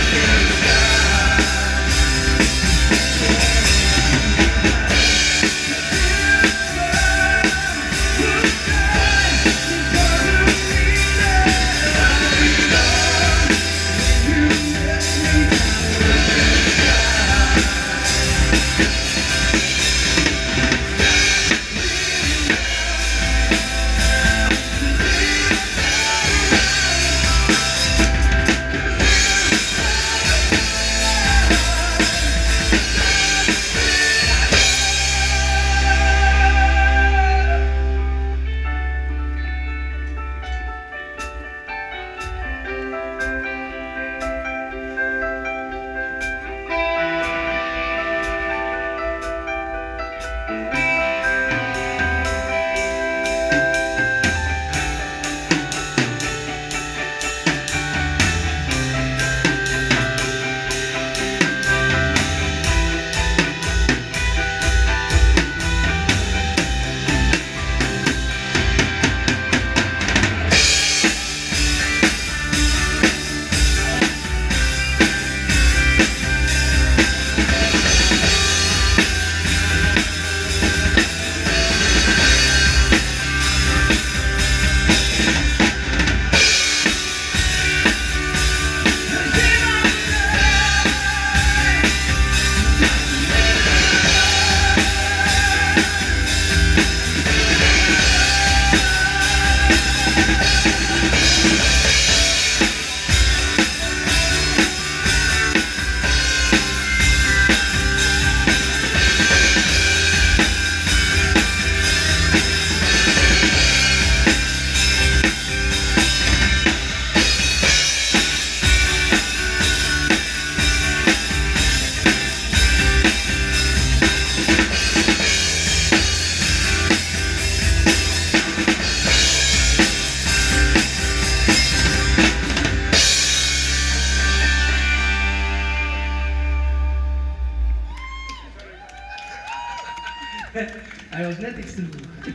Hij was net iets te vroeg.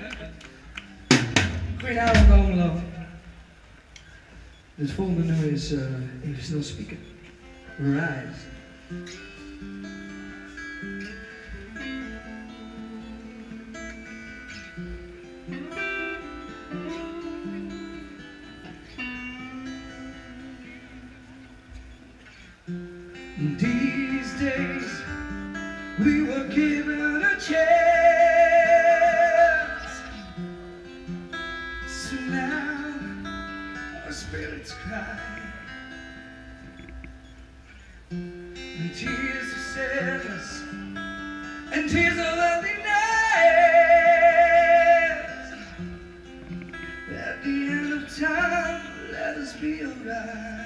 Goedenavond allemaal. Het volgende nummer is even snel spieken. Rise. These days we were given a chance, so now our spirits cry, and tears of sadness and tears of loneliness. At the end of time, let us be alright.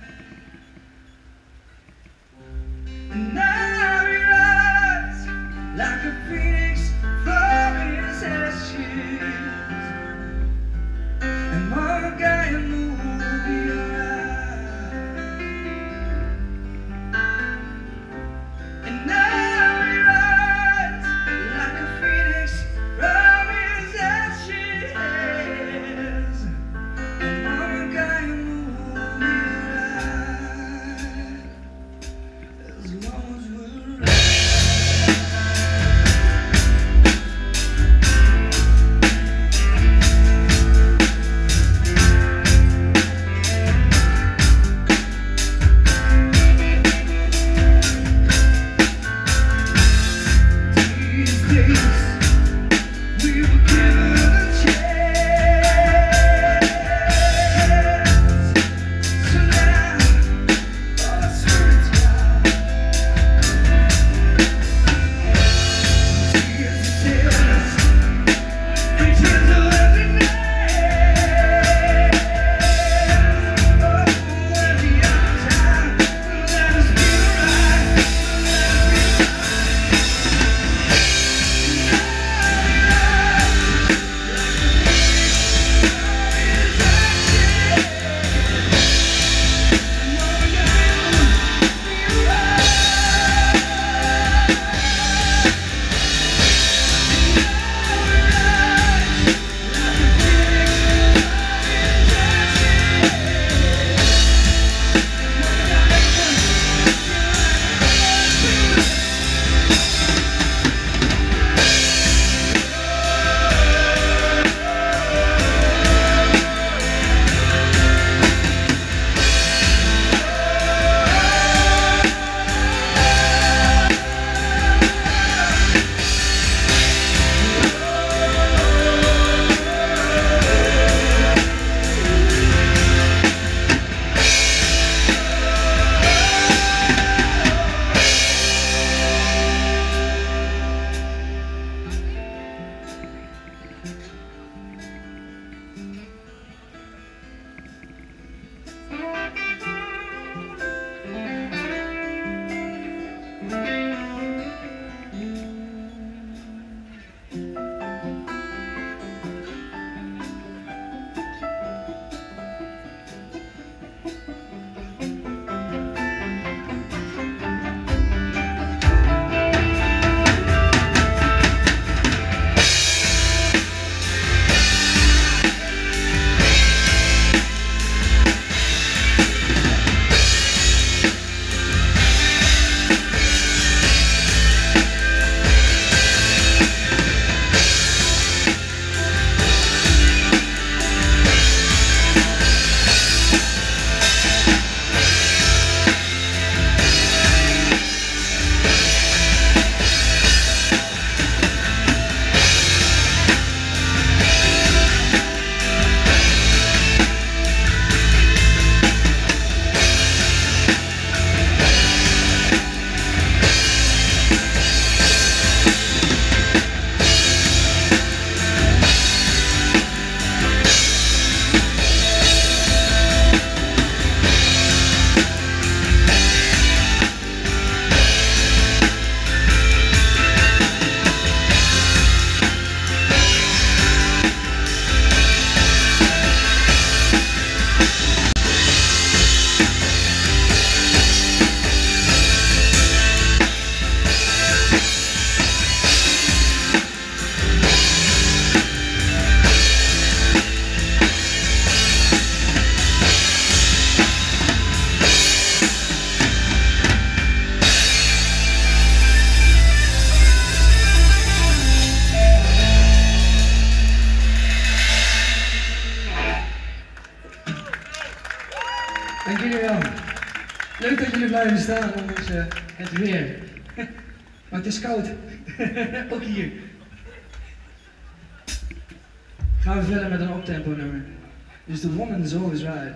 And now we rise like a phoenix from his ashes, and Mordecai will be alright. And now we rise like a phoenix from his ashes, and Mordecai will be alright. blijven staan, ondanks het weer. Maar het is koud. Ook hier. Gaan we verder met een optempo nummer. Dus The One and the Soul is Right.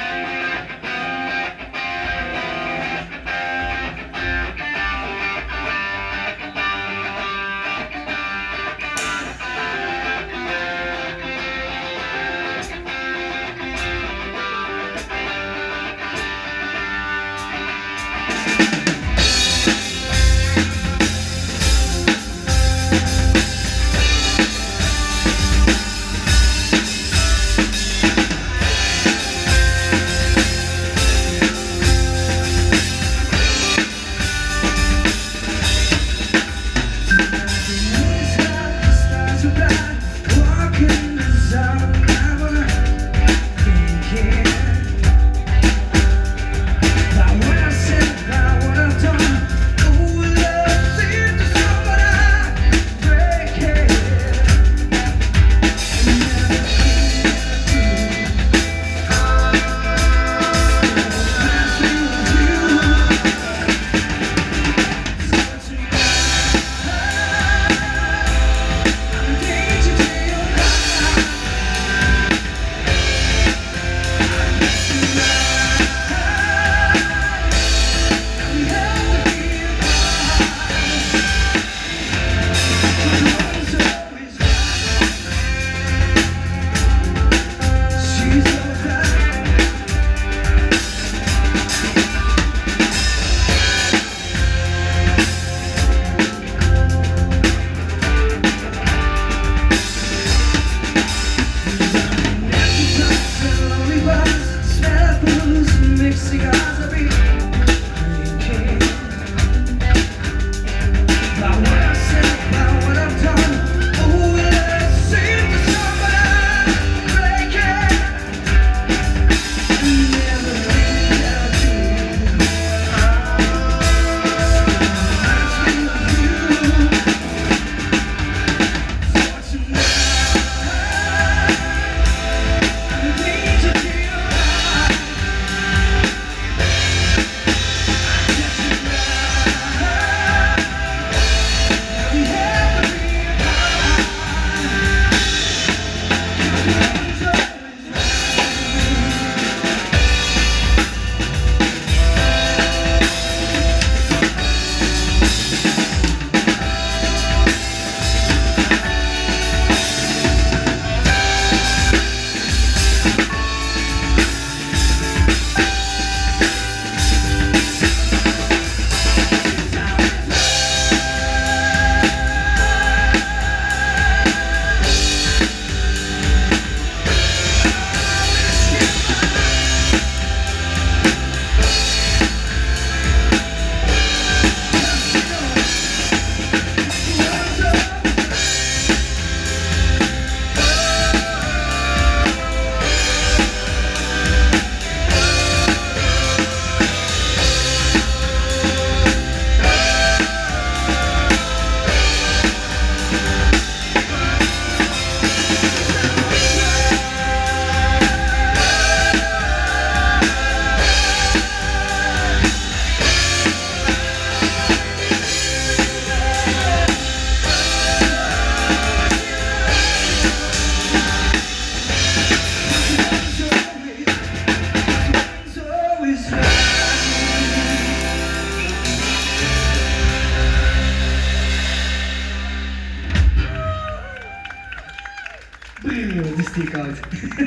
Het is die koud.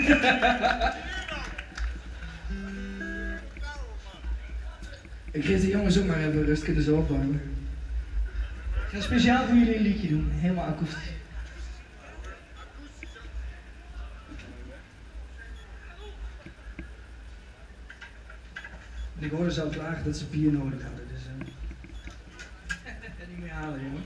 Ik geef de jongens ook maar even rust, kunnen ze opwarmen. Ik ga speciaal voor jullie een liedje doen, helemaal akoestisch. Ik hoorde ze al klagen dat ze bier nodig hadden, dus niet meer halen, jongen.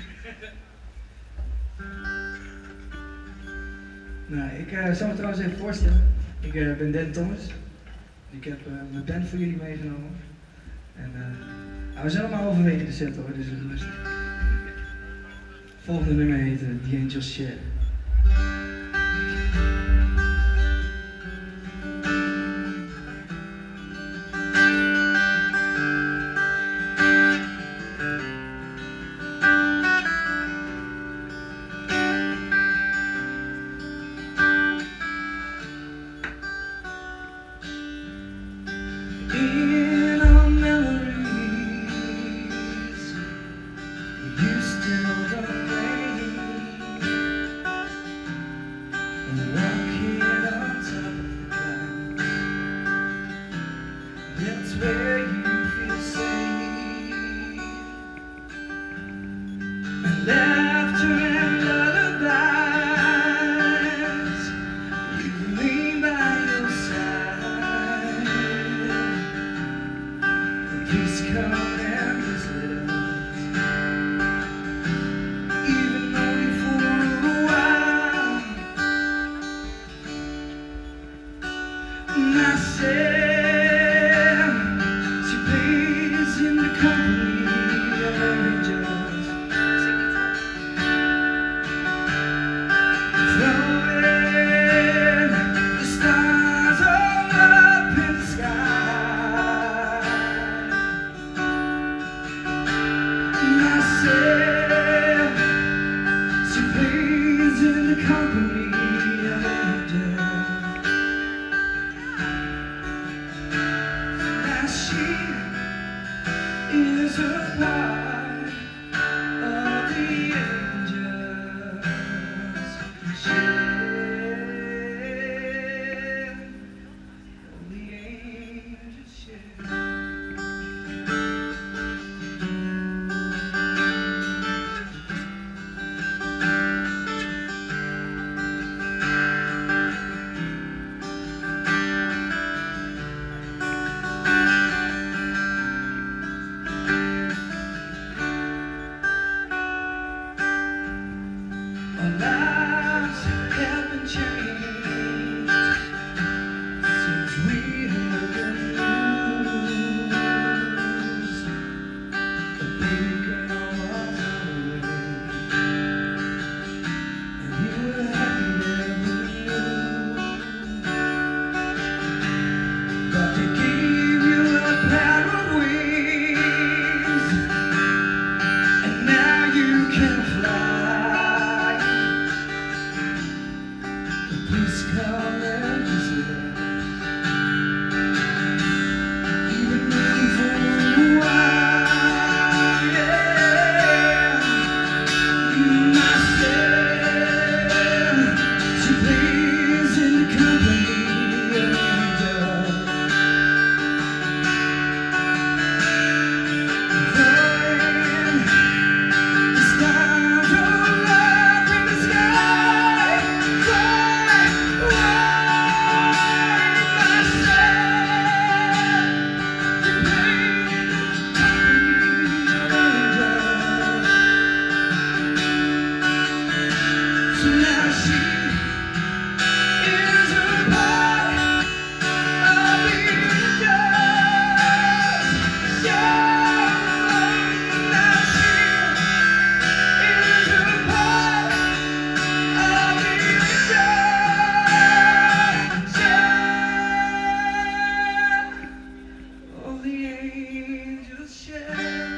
Nou, ik zal me trouwens even voorstellen. Ik ben Dan Thomas. Ik heb mijn band voor jullie meegenomen. En we zijn allemaal overwege de set hoor, dus rustig. Het volgende nummer heet The Angels Share. come and visit us, even only for a while. And I said, she plays in the company of angels, throwing the stars all up in the sky. And I said, she plays in the company of angels. Now she is a part of the angels. The angels share. Our lives have been changed since we heard the news. A baby girl was on the way, and we were happy that we knew. But they gave you a pair of wings, and now you can fly. Please come and visit us, even for a while, yeah. Myself, she plays in the company of angels, throwing the stars all up in the sky. So now she is a part of the angels. Now she is a part of the angels. All the angels share.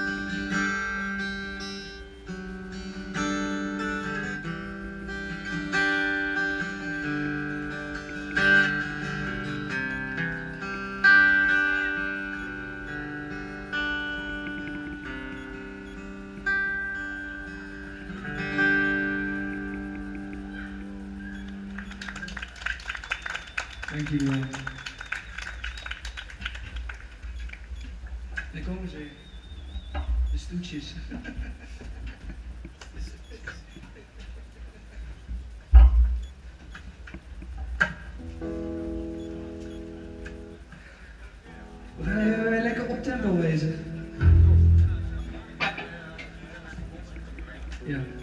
Dank jullie wel. Daar komen ze weer. De stoetjes. We gaan even weer lekker op tempo wezen. Ja.